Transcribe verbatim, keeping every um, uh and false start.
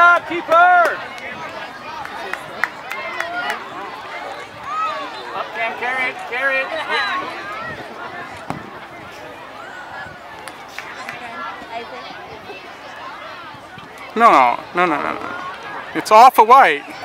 job, keeper! Up, Cam, carry it, carry it. No, no, no, no, no. It's off of white.